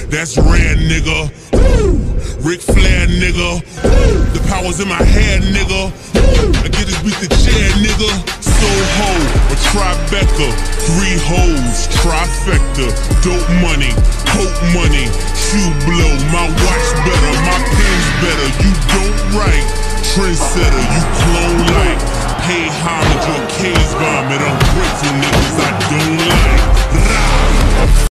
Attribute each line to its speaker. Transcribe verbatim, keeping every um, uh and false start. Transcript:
Speaker 1: that's rare, nigga. Woo! Ric Flair, nigga. Woo! The power's in my hair, nigga. Woo! I get this beat the chair, nigga. Soho, a Tribeca, three hoes, trifecta, dope money, hope money, shoe blow, my watch better, my pen's better, you don't write, trendsetter, you clone like, pay homage or case vomit, ungrateful niggas I don't like.